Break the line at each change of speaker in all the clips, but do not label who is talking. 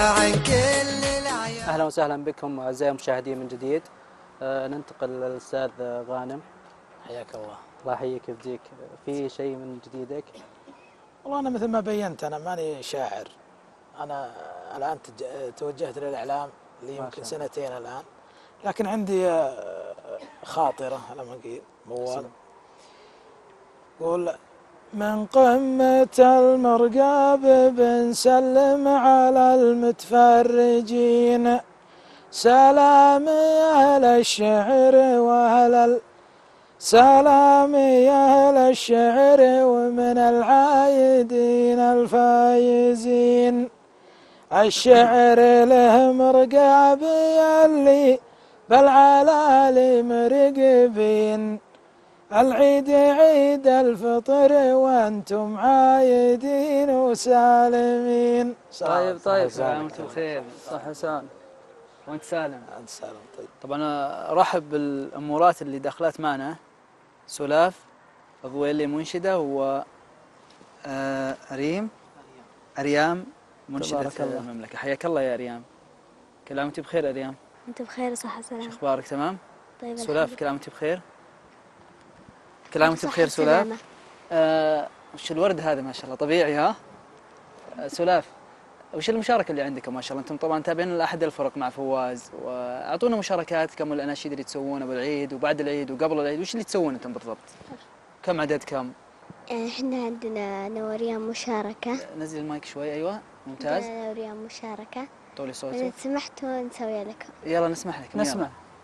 عن كل العيال.
أهلا وسهلا بكم أعزائي المشاهدين من جديد. ننتقل للأستاذ غانم.
حياك الله.
الله يحييك ويبديك. في شيء من جديدك؟
والله أنا مثل ما بينت أنا ماني شاعر. أنا الآن توجهت للإعلام لي يمكن سنتين الآن، لكن عندي خاطرة على ما قيل موال. قول من قمة المرقاب بنسلم على المتفرجين، سلام يا أهل الشعر سلام يا أهل الشعر ومن العايدين الفايزين. الشعر له مرقاب يلي بالعلالي مرقبين، العيد عيد الفطر وانتم عايدين وسالمين.
طيب وانت بخير. صح حسان وانت سالم.
انت سالم. طيب
طبعا ارحب بالامورات اللي دخلت معنا، سلاف ضويلي منشده و اريام منشده المملكه. حياك الله يا اريام. كل عام وانت بخير اريام.
انت بخير صحة سلامة.
شو اخبارك؟ تمام.
طيب
سلاف كل عام وانت بخير. كل عام وانت بخير سلاف. وش الورد هذا ما شاء الله طبيعي ها؟ سلاف وش المشاركة اللي عندكم ما شاء الله؟ انتم طبعا تابعين احد الفرق مع فواز، واعطونا مشاركات كم الاناشيد اللي تسوونها بالعيد وبعد العيد وقبل العيد، وش اللي تسوون انتم بالضبط؟ كم عددكم؟
احنا عندنا نوريان مشاركة.
نزل المايك شوي. ايوه ممتاز.
نوريان مشاركة.
طولي صوتك.
إذا سمحتوا نسوي لكم.
يلا نسمح لك.
نسمع.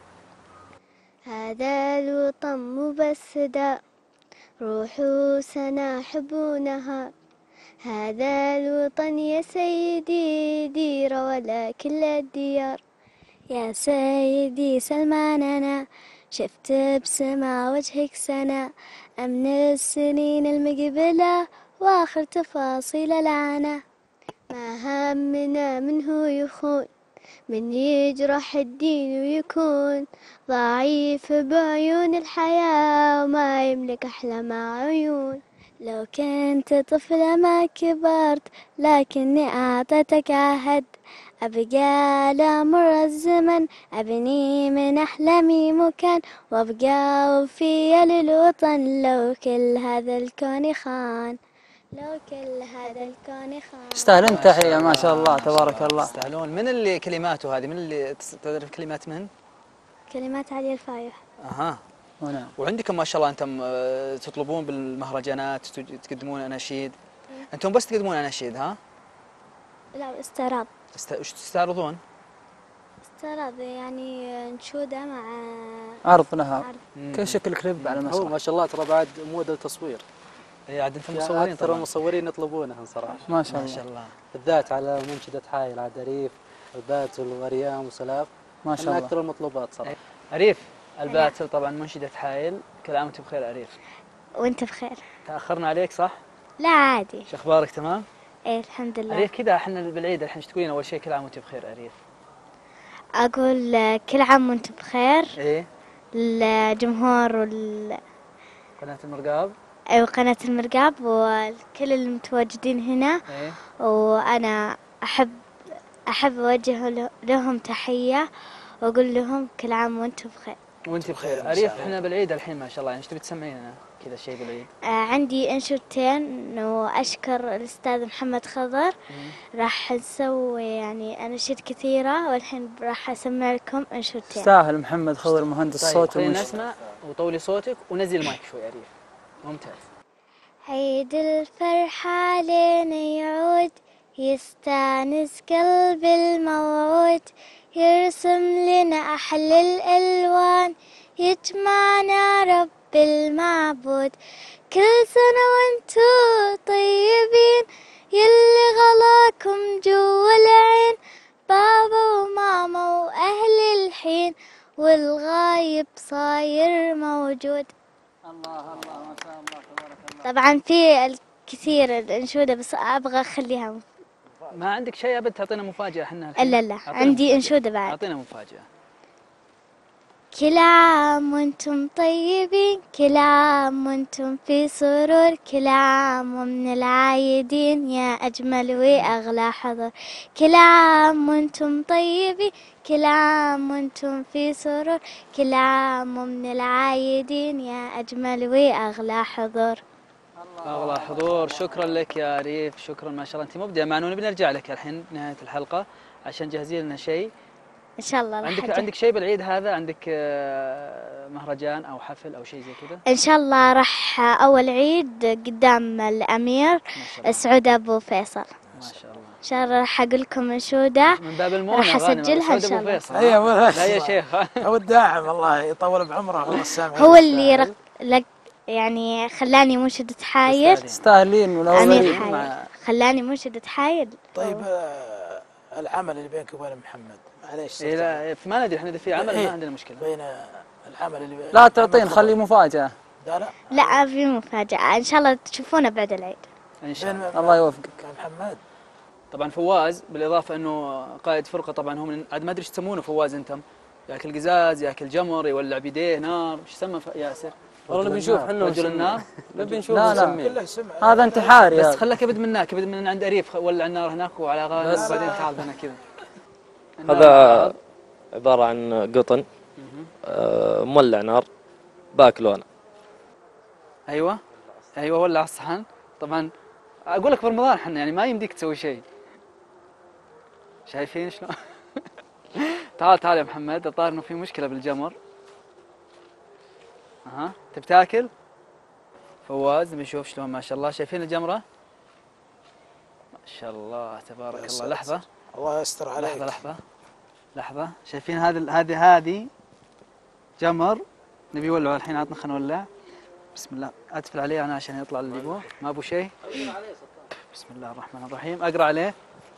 هذا الوطن مو بس دا روحوا سنة حب ونهار، هذا الوطن يا سيدي ديرة ولا كل الديار. يا سيدي سلمان أنا شفت بسما وجهك سنة، أمن السنين المقبلة وآخر تفاصيل العنا. ما همنا من هو يخون، من يجرح الدين ويكون ضعيف بعيون الحياة وما يملك أحلى مع عيون. لو كنت طفلة ما كبرت لكني أعطيتك عهد، أبقى لا مر الزمن أبني من أحلامي مكان، وأبقى وفية للوطن لو كل هذا الكون خان، لو كل هذا الكون خان.
تستاهلون تحية ما شاء الله تبارك الله.
تستاهلون. من اللي كلماته هذه؟ من اللي تعرف كلمات من؟
كلمات علي الفايح.
اها.
ونعم.
وعندكم ما شاء الله انتم تطلبون بالمهرجانات تقدمون اناشيد. انتم بس تقدمون اناشيد ها؟
لا استعراض.
وش تستعرضون؟
استعراض يعني نشودة مع
عرض لها كشكل كليب على المسرح.
ما شاء الله ترى بعد موديل تصوير.
اي عاد انتم مصورين
اكثر
طبعا.
المصورين يطلبونها صراحه.
ما شاء الله.
ما شاء الله.
بالذات على منشدة حايل عاد أريف الباتل وأريام وسلاف.
ما شاء الله.
أكثر المطلوبات صراحه.
أريف الباتل طبعا منشدة حايل. كل عام وانت بخير أريف.
وانت بخير.
تأخرنا عليك صح؟
لا عادي.
شو أخبارك تمام؟
ايه الحمد لله.
أريف كذا احنا بالعيد الحين ايش تقولين أول شيء؟ كل عام وانت بخير أريف.
أقول كل عام وانت بخير.
إيه؟
للجمهور
قناة المرقاب.
أيوة قناة المرقاب وكل المتواجدين هنا.
إيه؟
وأنا أحب أوجه لهم تحية وأقول لهم كل عام وانتم بخير.
وانت بخير. أريف احنا بالعيد الحين ما شاء الله، يعني ايش تبي تسمعين لنا كذا شيء بالعيد؟
عندي انشودتين وأشكر الأستاذ محمد خضر. راح نسوي يعني أناشيد كثيرة والحين راح أسمع لكم انشودتين.
تستاهل محمد خضر مهندس
طيب
صوت
خلينا نسمع وطولي صوتك ونزل المايك شوي أريف. ممتاز.
عيد الفرحة علينا يعود، يستانس قلب الموعود، يرسم لنا أحلى الألوان، يجمعنا رب المعبود. كل سنة وانتو طيبين، يلي غلاكم جوا العين، بابا وماما وأهل الحين، والغايب صاير موجود.
الله الله ما شاء الله تبارك الله.
طبعا في الكثير الأنشودة بس أبغى أخليها
ما عندك شيء أبد تعطينا مفاجأة احنا الحين؟
لا عندي أنشودة بعد.
أعطينا مفاجأة.
كل عام وانتم طيبين، كل عام وانتم في سرور، كل عام ومن العايدين يا أجمل وأغلى حضور. كل عام وانتم طيبين، كل عام وانتم في سرور، كل عام ومن العايدين يا أجمل وأغلى حضور.
أغلى حضور. شكرا لك يا ريف، شكرا ما شاء الله أنت مبدعة معنا، ونبي نرجع لك الحين نهاية الحلقة عشان جهزي لنا شيء.
إن شاء الله راح
عندك شيء بالعيد هذا؟ عندك مهرجان أو حفل أو شيء زي كذا؟
إن شاء الله راح أول عيد قدام الأمير
ما شاء الله.
سعود أبو فيصل.
ما شاء الله.
إن شاء الله راح أقول لكم أنشودة
من باب المونة
راح أسجلها إن
سعود
شاء
أبو
الله.
فيصل.
ايوه
لا يا شيخ.
هو الداعم، الله يطول بعمره والله السامع.
هو اللي يعني خلاني منشدة حاير.
تستاهلين ولا
أمير
أولين.
حاير خلاني منشدة حاير.
طيب العمل اللي بينك وبين محمد معليش
إيه لا ما ندري، احنا اذا في عمل ما عندنا مشكله.
بين العمل اللي
لا تعطين، خلي مفاجأة.
لا
لا في مفاجأة إن شاء الله تشوفونه بعد العيد.
ان شاء الله.
الله يوفقك.
محمد
طبعا فواز بالاضافه انه قائد فرقه، طبعا هو عاد ما ادري ايش تسمونه فواز انتم، ياكل قزاز ياكل جمر يولع بيديه نار، ايش يسمى ياسر؟
والله نبي نشوف احنا
رجل النار.
نبي نشوف
كله
نسميه.
يسمع
هذا انتحاري.
بس
هذا
خلك ابد منك، ابد من عند اريف ولع النار هناك وعلى غالب وبعدين تعال هنا كذا.
هذا عبارة عن قطن مولع نار باكله أنا.
ايوه ولع الصحن. طبعا اقول لك برمضان احنا يعني ما يمديك تسوي شيء. شايفين شلون؟ تعال يا محمد، الظاهر انه في مشكله بالجمر. اها تبي تاكل؟ فواز نبي نشوف شلون ما شاء الله. شايفين الجمره؟ ما شاء الله تبارك الله. لحظه
الله يستر عليك.
لحظه شايفين هذه جمر نبي نولعه الحين. عطنا خلينا نولع. بسم الله. ادفل عليه انا عشان يطلع اللي يبغاه، ما ابو شيء. بسم الله الرحمن الرحيم. اقرا عليه.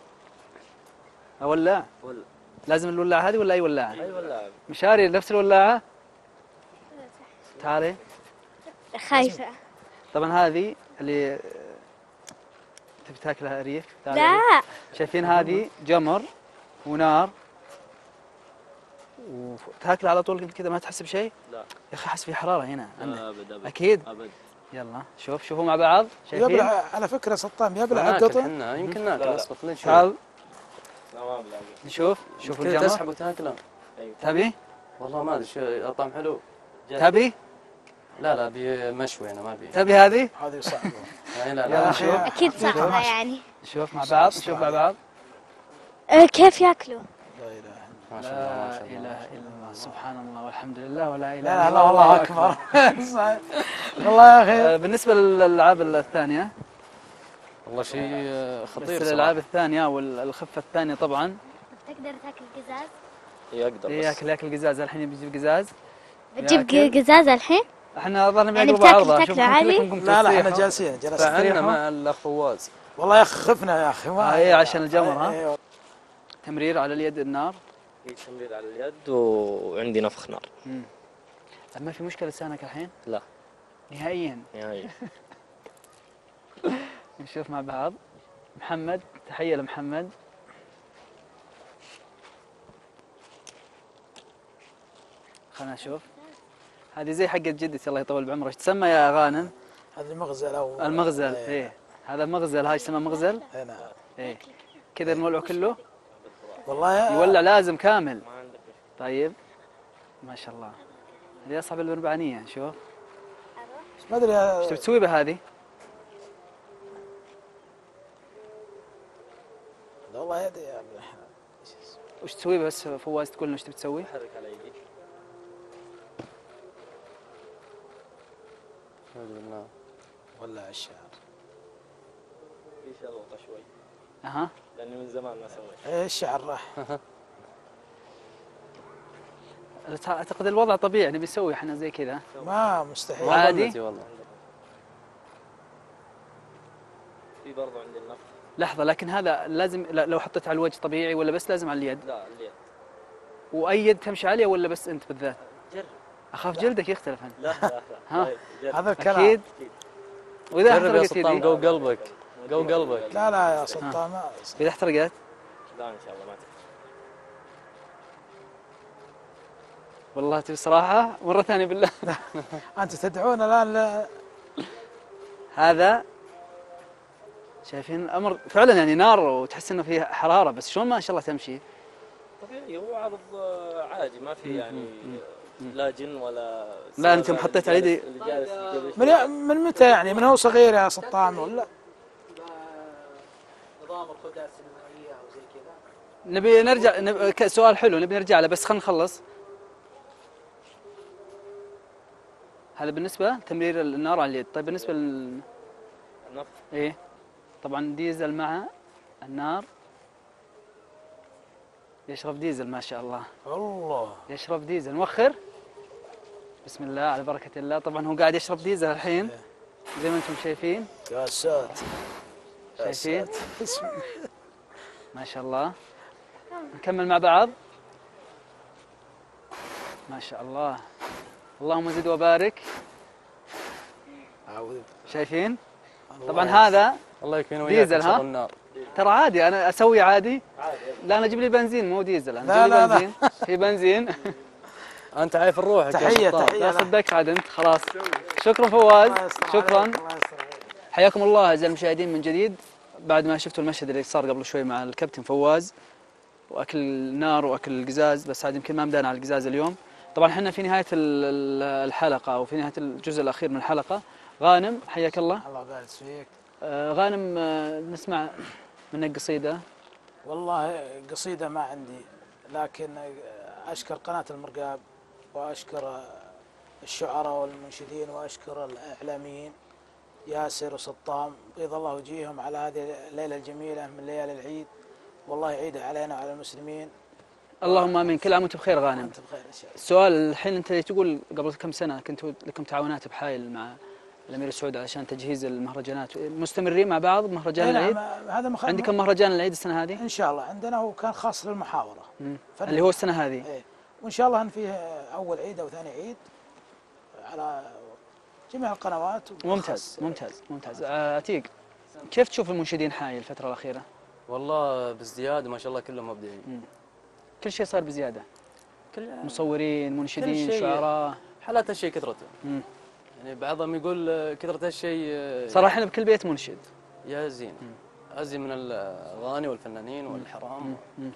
اولع. لازم الولاعه هذه ولا اي ولاعه؟
اي ولاعه.
مشاري نفس الولاعه. تعالي.
خايفة.
طبعا هذه اللي تبي تاكلها ريف.
لا
شايفين هذه جمر ونار وتاكل على طول كذا ما تحس بشيء؟
لا
يا اخي احس في حراره هنا عندك.
ابد
اكيد.
ابد.
يلا شوفوا مع بعض. شايفين؟
يبلع على فكرة سطام يبلع القطن.
احنا يمكن ناكل اصبر خلينا نشوف.
تعال
لا ما بلعب.
نشوف
كذا
الجمر.
تسحب وتاكله.
تبي؟
والله ما ادري شو الطعم حلو.
تبي؟
لا ابي مشوي انا ما ابي.
تبي هذه؟
هذه صعبة.
لا
يلا شوف.
أكيد صعبة يعني.
نشوف مع بعض. نشوف مع بعض.
كيف ياكلوا؟
لا إله إلا
ما شاء الله ما
لا
شاء الله.
اله الا الله سبحان الله والحمد لله ولا اله
لا
الا
لا والله أكبر. والله يا أخي.
بالنسبه للالعاب الثانيه،
والله شيء خطير
بس الالعاب الثانيه والخفه الثانيه طبعا.
تقدر تاكل قزاز؟
اي اقدر
إيه،
بس.
ياكل قزاز. الحين بيجيب قزاز.
بتجيب قزاز الحين؟
احنا ظلنا
يعني
بنقرب
بتاكل
عرضه.
تاكله عادي؟
لا احنا جالسين
فعلنا مع الاخ فواز.
والله يا أخي خفنا يا أخي.
اي عشان الجمر. ها
أيوة.
تمرير على اليد النار.
في تمرير على اليد وعندي نفخ نار.
ما في مشكله لسانك الحين؟
لا
نهائيا.
نهائيا.
نشوف مع بعض. محمد، تحيه لمحمد. خلنا نشوف. هذه زي حقت جدتي الله يطول بعمرها. ايش تسمى يا غانم؟
هذا المغزل أو
المغزل. ايه هذا مغزل. هاي اسمها مغزل.
هنا.
ايه كذا نولعه كله.
والله
يولع لازم كامل. طيب ما شاء الله. هذه اصعب البربعانيه. شوف
ما أدري
ايش تبي تسوي بهذه؟
والله يدي يا ابن.
وش تسوي بس فواز تقول لنا ايش تبي تسوي؟
حرك على يدي.
ولا الشعر.
في شلوطه شوي
اها
لاني من زمان ما سويت.
ايه الشعر راح.
اعتقد الوضع طبيعي نبي نسوي احنا زي كذا.
ما مستحيل.
عادي.
والله.
في برضه عندي النفخ.
لحظه لكن هذا لازم لو حطيت على الوجه طبيعي ولا بس لازم على اليد؟
لا اليد.
واي يد تمشي عليه ولا بس انت بالذات؟
جرب.
اخاف جلدك يختلف عنه.
لا
ها؟
طيب، جرب.
هذا الكلام.
اكيد. واذا
جرب يا
احترقت
سلطان
يدي؟
قو قلبك. قو قلبك.
لا لا يا سلطان ما.
اذا احترقت؟
لا ان شاء الله ما تكفي.
والله تبي صراحة مرة ثانية بالله.
أنتم تدعون الآن
هذا شايفين الأمر فعلا يعني نار وتحس إنه فيه حرارة، بس شلون ما شاء الله تمشي.
طبيعي هو عرض عادي ما في يعني لا جن ولا
لا أنتم حطيت على يدي
اللي جالس قبل
من متى يعني؟ من هو صغير يا سطام ولا؟
نظام الخدع السينمائية أو زي كذا.
نبي نرجع سؤال حلو نبي نرجع له، بس خلينا نخلص. هذا بالنسبة تمرير النار على اليد. طيب بالنسبة
النفط.
إيه طبعا ديزل مع النار، يشرب ديزل ما شاء الله.
الله
يشرب ديزل موخر. بسم الله على بركة الله. طبعا هو قاعد يشرب ديزل الحين زي ما انتم شايفين.
يا ساتر
شايفين ما شاء الله. نكمل مع بعض. ما شاء الله اللهم زد وبارك. شايفين طبعا هذا
الله يكفينا وياك
ديزل
شر
ها.
النار.
ترى عادي انا اسوي عادي. لا انا اجيب لي بنزين مو ديزل. انا
لا
اجيب لي
لا
بنزين في بنزين.
انت عايف الروح.
تحية
لا
تحية.
صدقت عاد انت خلاص. شكرا فواز
الله يستر
شكرا.
عليك، الله يستر عليك.
حياكم الله اعزائي المشاهدين من جديد بعد ما شفتوا المشهد اللي صار قبل شوي مع الكابتن فواز واكل النار واكل القزاز، بس هذا يمكن ما بدانا على القزاز اليوم. طبعا احنا في نهايه الحلقه او في نهايه الجزء الاخير من الحلقه. غانم حياك الله.
الله يبارك فيك.
غانم نسمع منك قصيده.
والله قصيدة ما عندي، لكن أشكر قناة المرقاب وأشكر الشعراء والمنشدين وأشكر الإعلاميين ياسر وسطام، بيض الله وجيههم على هذه الليلة الجميلة من ليالي العيد، والله يعيدها علينا وعلى المسلمين.
اللهم امين. كل عام وانت بخير غانم.
وأنت بخير إن شاء الله.
السؤال الحين انت تقول قبل كم سنه كنتوا لكم تعاونات بحايل مع الامير سعود علشان تجهيز المهرجانات، مستمرين مع بعض بمهرجان
أي نعم،
العيد؟
هذا
عندكم مهرجان العيد السنه هذه؟
إن شاء الله عندنا، هو كان خاص للمحاورة
اللي هو السنه هذه.
إيه. وإن شاء الله أن فيه أول عيد أو ثاني عيد على جميع القنوات.
ممتاز ممتاز ممتاز. عتيق كيف تشوف المنشدين حايل الفتره الاخيره؟
والله بازدياد ما شاء الله كلهم مبدعين.
كل شيء صار بزياده.
كل
مصورين منشدين
كل شيء.
شعراء.
حالات هالشيء كثرته. يعني بعضهم يقول كثرة هالشيء.
صراحه احنا بكل بيت منشد.
يا زين. ازين من الاغاني والفنانين والحرام.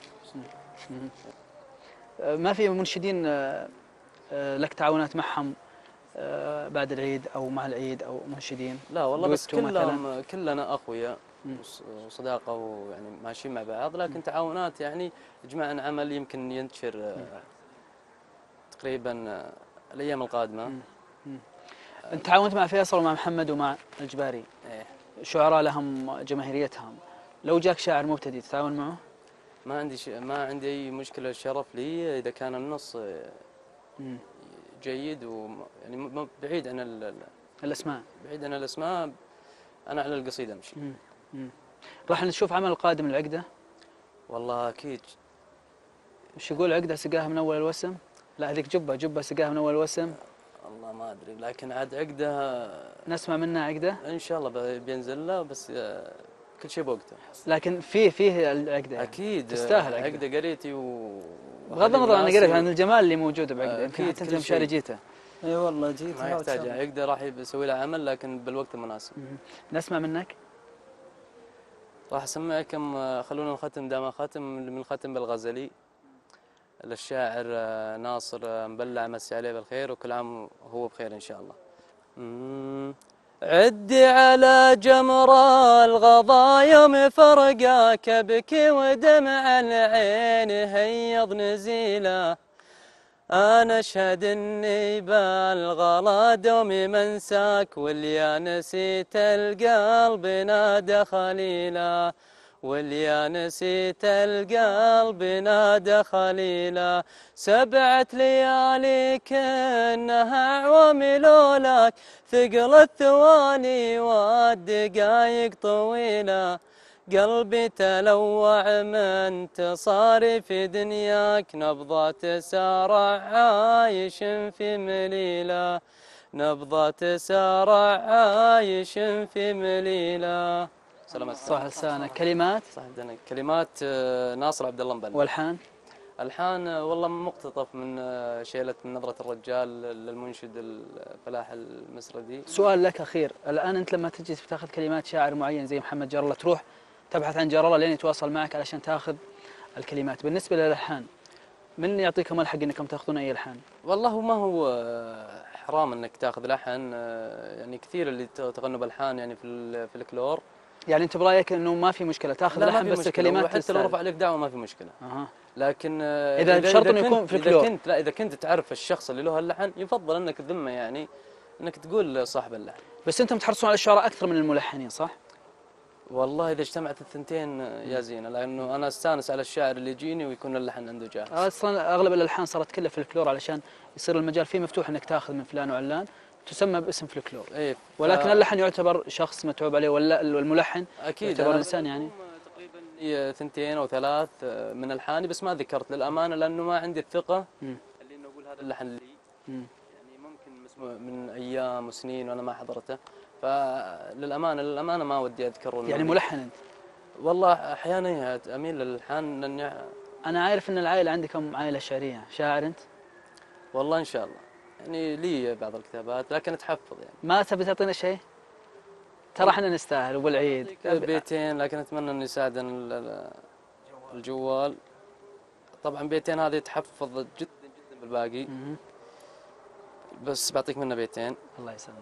ما في منشدين لك تعاونات معهم بعد العيد او مع العيد او منشدين؟
لا والله بس
دويتو
كلهم كلنا اخويا وصداقه ويعني ماشيين مع بعض، لكن تعاونات يعني يجمعنا عمل يمكن ينتشر تقريبا الايام القادمه.
انت تعاونت مع فيصل ومع محمد ومع الجباري.
ايه
شعراء لهم جماهيريتهم. لو جاك شاعر مبتدئ تتعاون معه؟
ما عندي اي مشكله. الشرف لي اذا كان النص جيد يعني بعيد عن
الاسماء.
بعيد عن الاسماء. انا على القصيده امشي.
راح نشوف عمل قادم العقده؟
والله اكيد.
وش يقول عقده سقاها من اول الوسم؟ لا هذيك جبه سقاها من اول الوسم.
والله ما ادري، لكن عاد عقده
نسمع منها عقده
ان شاء الله بينزل له، بس كل شيء بوقته.
لكن فيه العقده يعني.
اكيد
تستاهل
عقده قريتي
بغض النظر انا قريت عن الجمال اللي موجود بعقده. يمكن
أكيد
انت مشاري جيته.
اي والله جيت.
ما يحتاج عقده، راح يسوي له عمل لكن بالوقت المناسب.
نسمع منك.
راح اسمعكم خلونا نختم دام ختم من ختم بالغزلي للشاعر ناصر مبلع، مسي عليه بالخير وكل عام هو بخير ان شاء الله. عدي على جمر الغضا يوم فرقاك ابكي ودمع العين هيض نزيله. انا اشهد اني بالغلا دومي منساك واليا نسيت القلب نادى خليلا. واليا نسيت القلب نادى خليلا. 7 ليالي كأنها عوام لولاك ثقل الثواني والدقايق طويلة. قلبي تلوع من تصاري في دنياك نبضة سارع عايش في مليلة. نبضة سارع عايش في مليلة.
صح لسانك. كلمات؟
صح كلمات ناصر عبد الله مبلغ.
والحان؟
الحان والله مقتطف من شيلة من نظرة الرجال للمنشد الفلاح المسردي.
سؤال لك أخير، الآن أنت لما تجي تاخذ كلمات شاعر معين زي محمد جار الله تروح تبحث عن جار الله لين يتواصل معك علشان تاخذ الكلمات. بالنسبة للألحان من يعطيكم الحق أنكم تاخذون أي ألحان؟
والله ما هو حرام انك تاخذ لحن، يعني كثير اللي تغنوا بالحان يعني في الكلور.
يعني أنت برأيك أنه ما في مشكلة تاخذ لحن بس الكلمات
حتى لو رفع لك دعوة ما في مشكلة. لكن
إذا بشرط انه يكون في الكلور.
اذا كنت تعرف الشخص اللي له اللحن يفضل انك تذمه، يعني انك تقول صاحب اللحن.
بس انتم تحرصون على الشعراء اكثر من الملحنين صح؟
والله اذا اجتمعت الثنتين يا زينه، لانه انا استانس على الشاعر اللي يجيني ويكون اللحن عنده جاهز.
اصلا اغلب الالحان صارت كلها في الكلور علشان يصير المجال فيه مفتوح انك تاخذ من فلان وعلان تسمى باسم فلكلور.
ايه
ولكن اللحن يعتبر شخص متعوب عليه، ولا الملحن
اكيد
يعتبر انسان يعني.
تقريبا 2 أو 3 من الحاني، بس ما ذكرت للامانه لانه ما عندي الثقه اللي انه اقول هذا اللحن لي. يعني ممكن من ايام وسنين وانا ما حضرته، فللامانه ما ودي اذكر.
يعني ملحن انت؟
والله احيانا اميل للالحان لاني
انا عارف ان العائله عندكم عائله شعريه. شاعر انت؟
والله ان شاء الله، يعني لي بعض الكتابات لكن اتحفظ. يعني
ما تبي تعطينا شيء؟ ترى احنا نستاهل وبالعيد
بيتين، لكن اتمنى انه يساعدنا الجوال. طبعا بيتين هذه تحفظ جدا جدا بالباقي، بس بعطيك منه بيتين.
الله يسلمك.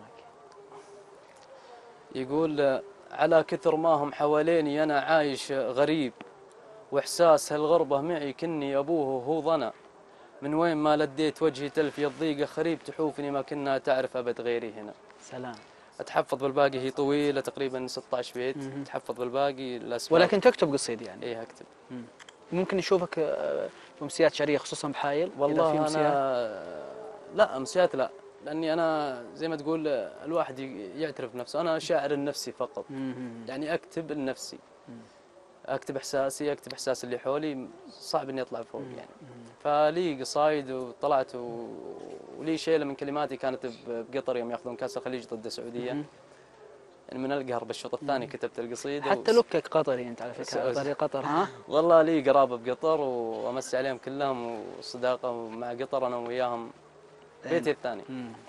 يقول: على كثر ما هم حواليني أنا عايش غريب، وإحساس هالغربة معي كني أبوه هو ظنا، من وين ما لديت وجهي تلفي الضيقة خريب، تحوفني ما كنا تعرف أبد غيري هنا.
سلام.
أتحفظ بالباقي، هي طويلة تقريبا 16 بيت. أتحفظ بالباقي الأسماء.
ولكن تكتب قصيدة يعني؟
إيه أكتب.
ممكن نشوفك في أمسيات شعرية خصوصا بحايل؟
والله أنا لا أمسيات لا، لأني أنا زي ما تقول الواحد يعترف بنفسه، أنا شاعر النفسي فقط. يعني أكتب لنفسي، أكتب إحساسي، أكتب إحساس اللي حولي، صعب إني أطلع فوق يعني. فلي قصايد وطلعت ولي شيلة من كلماتي كانت بقطر يوم ياخذون كأس الخليج ضد السعودية. يعني من القهر بالشوط الثاني كتبت القصيدة.
حتى لكك قطري أنت على فكرة، قطري قطر ها؟
والله لي قرابة بقطر وأمسي عليهم كلهم، والصداقة مع قطر أنا وياهم بيتي الثاني.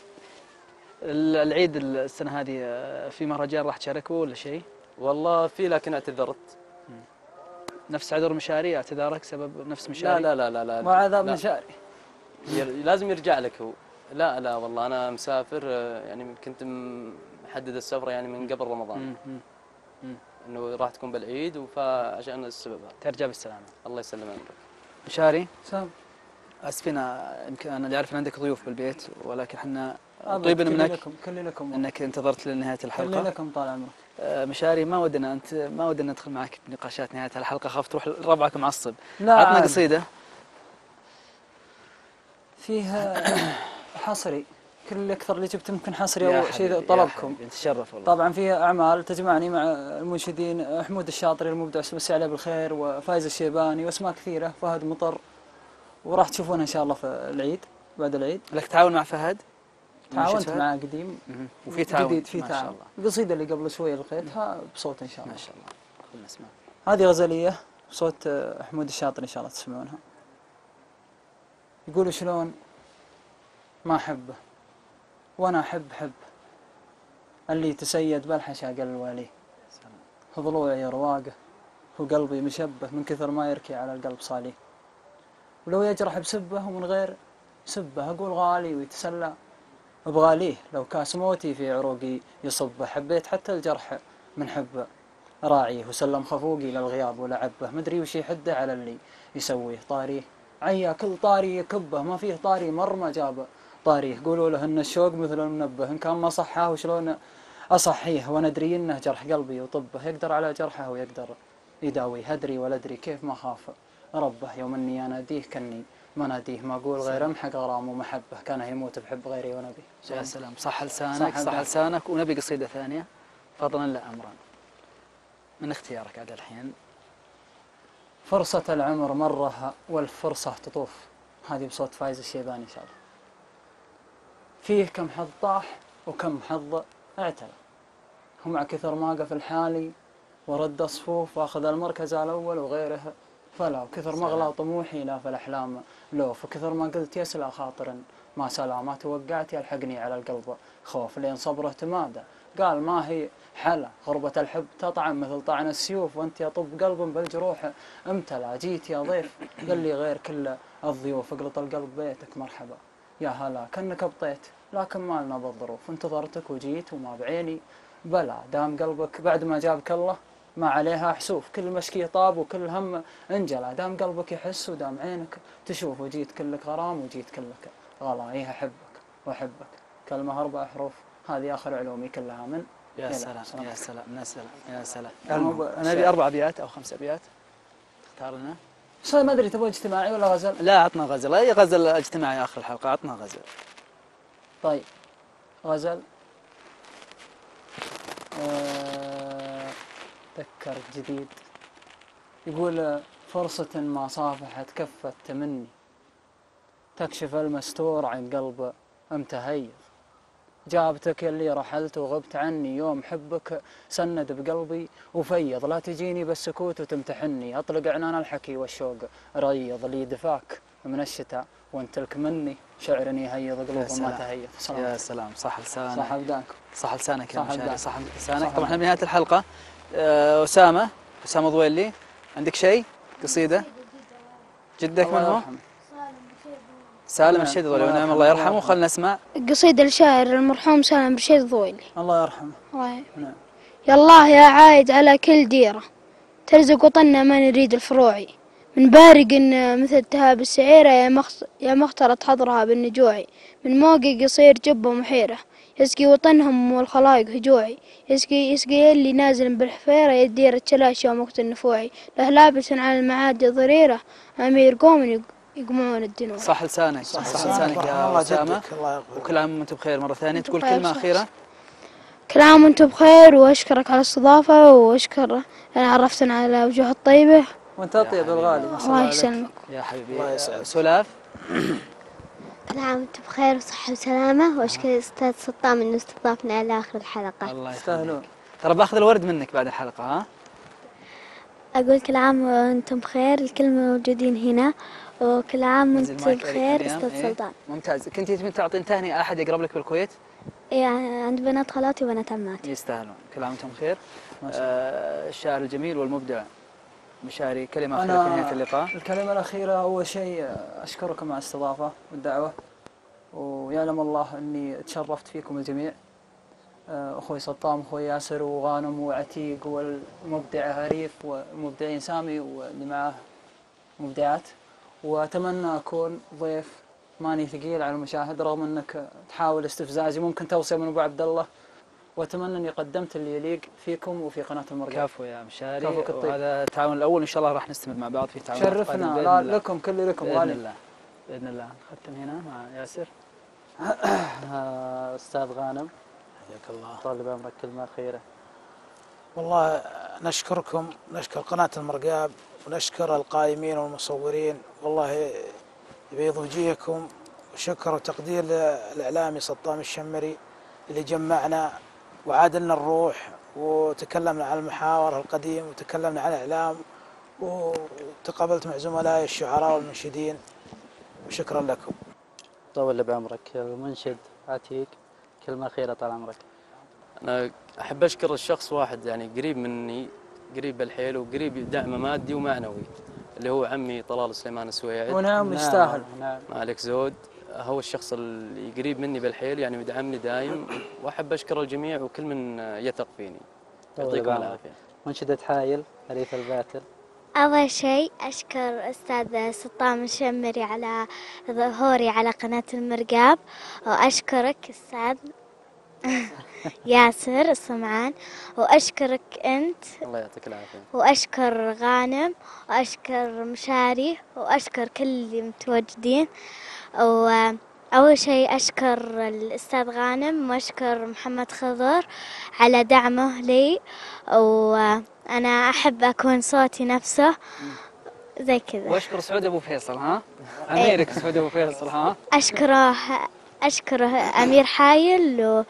العيد السنة هذه في مهرجان راح تشاركه ولا شيء؟
والله في، لكن اعتذرت.
نفس عذر مشاري اعتذارك سبب نفس مشاري؟
لا
مع عذاب مشاري
لازم يرجع لك هو. لا والله أنا مسافر، يعني كنت محدد السفرة يعني من قبل رمضان. إنه راح تكون بالعيد، فعشان السبب هذا.
ترجع بالسلامة.
الله يسلم عمرك.
مشاري؟
سام.
أسفنا، يمكن أنا اللي أعرف إن عندك ضيوف بالبيت، ولكن احنا طيبنا منك
كل لكم
انك انتظرت لنهايه الحلقه.
كل لكم طال عمرك.
مشاري ما ودنا ندخل معك بنقاشات نهايه الحلقه، خاف تروح ربعك معصب.
لا
عطنا قصيده
فيها حصري، كل اكثر اللي جبت ممكن حصري او شيء طلبكم.
نتشرف والله.
طبعا فيها اعمال تجمعني مع المنشدين حمود الشاطري المبدع، مسي عليه بالخير، وفايز الشيباني، واسماء كثيره، فهد مطر، وراح تشوفونها ان شاء الله في العيد بعد العيد.
لك تعاون مع فهد؟
تعاونت معه قديم
وفي تعاون
جديد، في تعاون. القصيده اللي قبل شويه لقيتها بصوت ان شاء الله.
ما شاء الله. خلنا نسمع.
هذه غزليه بصوت حمود الشاطري ان شاء الله تسمعونها. يقولوا شلون ما احبه وانا احب اللي تسيد بالحشا قل الوالي، ضلوعي رواقه وقلبي مشبه من كثر ما يركي على القلب صالي، ولو يجرح بسبه ومن غير سبه اقول غالي ويتسلى بغاليه، لو كاس موتي في عروقي يصبه، حبيت حتى الجرح من حبه راعيه، وسلم خفوقي للغياب ولعبه، مدري وش يحده على اللي يسويه، طاريه عيا كل طاري يكبه، ما فيه طاري مر ما جابه طاريه، قولوا له ان الشوق مثل المنبه، ان كان ما صحاه وشلون اصحيه، وانا ادري انه جرح قلبي وطبه، يقدر على جرحه ويقدر يداويه، ادري ولا ادري كيف ما خاف ربه، يوم اني اناديه كني ما ناديه، ما اقول غير امحق غرام ومحبه، كان يموت بحب غيري ونبي.
يا سلام، صح لسانك. ونبي قصيده ثانيه فضلا لا امرا، من اختيارك عاد الحين.
فرصة العمر مرها والفرصة تطوف، هذه بصوت فايز الشيباني إن شاء الله. فيه كم حظ طاح وكم حظ اعتلى، ومع كثر ما قف الحالي ورد صفوف، واخذ المركز الأول وغيره
فلا كثر ما أغلى طموحي لا فالأحلام لو فكثر ما قلت يسلا خاطر ما سلا ما توقعت يلحقني على القلب خوف لين صبره تمادى قال ما هي حلا غربة الحب تطعن مثل طعن السيوف وانت يا طب قلب بالجروح امتلا جيت يا ضيف قال لي غير كل الضيوف اقلط القلب بيتك مرحبا يا هلا كأنك بطيت لكن ما لنا بالظروف انتظرتك وجيت وما بعيني بلا دام قلبك بعد ما جابك الله ما عليها حسوف كل مشكي طاب وكل هم انجلى دام قلبك يحس ودام عينك تشوف وجيت كلك غرام وجيت كلك غلا ايه احبك واحبك كلمة 4 حروف هذه اخر علومي كلها من
يا سلام يا سلام يا سلام يا سلام. انا ابي 4 ابيات او 5 ابيات تختار لنا.
صار ما ادري تبغى اجتماعي ولا غزل؟
لا عطنا غزل، اي غزل اجتماعي اخر الحلقه، عطنا غزل.
طيب غزل تذكر جديد يقول فرصة ما صافحت كفة تمني تكشف المستور عن قلب متهيف جابتك اللي رحلت وغبت عني يوم حبك سند بقلبي وفيض لا تجيني بالسكوت وتمتحني أطلق عنان الحكي والشوق ريض لي دفاك من الشتاء وانت لك مني شعرني هيض قلوب ما تهيف.
يا سلام صح لسانك
صح أبدانك
صح لسانك يا
صح
مشاري
أبدانك.
صح لسانك. طبعا احنا بنهاية الحلقة أسامة ضويلي عندك شيء قصيدة جدك من هو؟ سالم الرشيد ضويلي ونعم الله يرحمه. خلنا نسمع
قصيدة الشاعر المرحوم سالم الرشيد ضويلي.
الله يرحمه.
نعم. يا الله يا عايد على كل ديرة ترزق وطننا ما نريد الفروعي من بارق مثل تهاب السعيرة يا مختلط حضرها بالنجوعي من موقي قصير جبة محيرة يسقي وطنهم والخلايق هجوعي يسقي اللي نازل بالحفيرة يدير التلاش يوم وقت النفوعي له لابس على المعادي ضريرة أمير قوم يقمعون الدنوع.
صح لسانك صح لسانك يا أسامة. وكل عام وانتم بخير مرة ثانية. تقول كلمة أخيرة؟
كل عام وانتم بخير واشكرك على الاستضافة واشكر عرفتنا على وجوه الطيبة.
وانت طيب الغالي.
الله يسلمك
يا حبيبي. سلاف.
كل عام وانتم بخير وصحة وسلامة واشكر الأستاذ سطام إنه استضافنا على آخر الحلقة.
الله يستاهلون. ترى باخذ الورد منك بعد الحلقة ها؟
أقول كل عام وانتم بخير الكل موجودين هنا وكل عام وانتم بخير أستاذ سلطان.
ممتاز. كنتي تبين تعطين تهنئة أحد يقرب لك بالكويت؟
يعني عند بنات خالاتي وبنات عماتي.
يستاهلون. كل عام وانتم بخير. الشاعر الجميل والمبدع مشاري كلمة أخيرة في نهاية اللقاء.
الكلمة الأخيرة أول شيء أشكركم على الاستضافة والدعوة ويعلم الله أني تشرفت فيكم الجميع. أخوي سطام أخوي ياسر وغانم وعتيق والمبدع هريف والمبدعين سامي واللي معه مبدعات. وأتمنى أكون ضيف ماني ثقيل على المشاهد رغم أنك تحاول استفزازي ممكن توصل من أبو عبد الله وأتمنى أني قدمت اللي يليق فيكم وفي قناة المرقى.
كفو يا مشاري. وهذا التعاون الأول إن شاء الله راح نستمر مع بعض في تعاون.
شرفنا لكم كل لكم
بإذن
غالي.
الله بإذن الله. نختم هنا مع ياسر.
أستاذ غانم حياك الله. طالب عمرك كلمة أخيرة.
والله نشكركم نشكر قناة المرقاب ونشكر القائمين والمصورين والله يبيض وجيهكم وشكر وتقدير للإعلامي سطام الشمري اللي جمعنا وعادلنا الروح وتكلمنا عن المحاور القديم وتكلمنا عن الإعلام وتقابلت مع زملائي الشعراء والمنشدين وشكرا لكم.
طول بعمرك. المنشد عتيق كلمة أخيرة طال عمرك.
أنا أحب أشكر الشخص واحد يعني قريب مني قريب بالحيل وقريب دعم مادي ومعنوي اللي هو عمي طلال سليمان السويعد.
ونعم يستاهل.
نعم.
ما عليك زود. هو الشخص اللي قريب مني بالحيل يعني ويدعمني دايم وأحب أشكر الجميع وكل من يثق فيني. يعطيكم العافية.
منشدة حايل حريف الباتل.
أول شيء أشكر أستاذ سطام الشمري على ظهوري على قناة المرقاب وأشكرك أستاذ ياسر الصمعان وأشكرك أنت.
الله يعطيك العافية.
وأشكر غانم وأشكر مشاري وأشكر كل اللي متواجدين. وأول شيء أشكر الأستاذ غانم وأشكر محمد خضر على دعمه لي وأنا أحب أكون صوتي نفسه زي كذا.
واشكر سعود أبو فيصل ها؟ أميرك سعود أبو فيصل ها؟
أشكره أمير حايل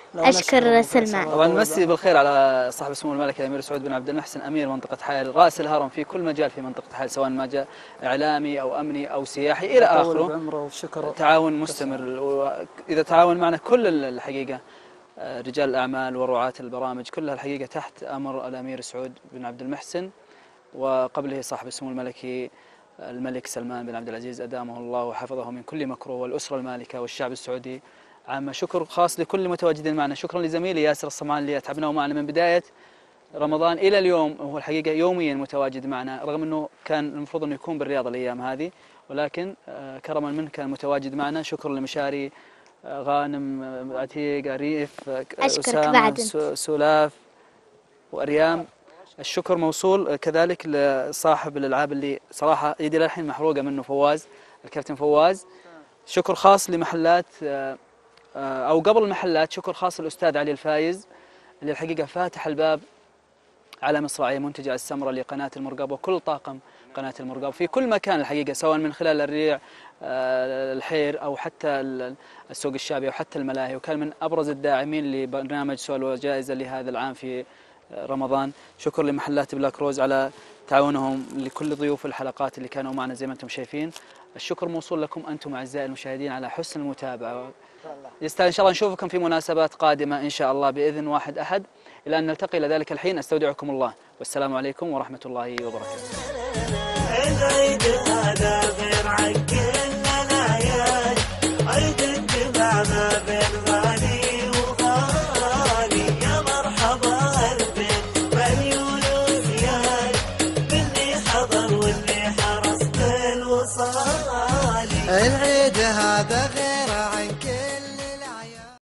أشكر سلمان.
طبعا نمسي بالخير على صاحب السمو الملكي الامير سعود بن عبد المحسن امير منطقه حائل، راس الهرم في كل مجال في منطقه حائل، سواء ما جاء اعلامي او امني او سياحي الى اخره. تعاون مستمر، واذا تعاون معنا كل الحقيقه رجال الاعمال ورعاة البرامج كلها الحقيقه تحت امر الامير سعود بن عبد المحسن، وقبله صاحب السمو الملكي الملك سلمان بن عبد العزيز أدامه الله وحفظه من كل مكروه، والأسرة المالكة والشعب السعودي عامة. شكر خاص لكل المتواجدين معنا، شكرا لزميلي ياسر الصمان اللي أتعبناه معنا من بداية رمضان إلى اليوم، هو الحقيقة يوميا متواجد معنا رغم أنه كان المفروض أنه يكون بالرياض الأيام هذه، ولكن كرما منه كان متواجد معنا. شكرا لمشاري غانم عتيق ريف أسامة سولاف وأريام، الشكر موصول كذلك لصاحب الألعاب اللي صراحة يدي للحين محروقة منه، فواز الكابتن فواز. شكر خاص لمحلات أو قبل المحلات، شكر خاص للأستاذ علي الفايز اللي الحقيقة فاتح الباب على مصراعية منتجع السمرة لقناة المرقب وكل طاقم قناة المرقب في كل مكان الحقيقة، سواء من خلال الريع الحير أو حتى السوق الشعبي أو حتى الملاهي، وكان من أبرز الداعمين لبرنامج سؤال وجائزة لهذا العام في رمضان. شكر لمحلات بلاك روز على تعاونهم لكل ضيوف الحلقات اللي كانوا معنا زي ما انتم شايفين. الشكر موصول لكم انتم اعزائي المشاهدين على حسن المتابعه. يستاهل ان شاء الله نشوفكم في مناسبات قادمه ان شاء الله باذن واحد احد. الى ان نلتقي الى ذلك الحين استودعكم الله والسلام عليكم ورحمه الله وبركاته.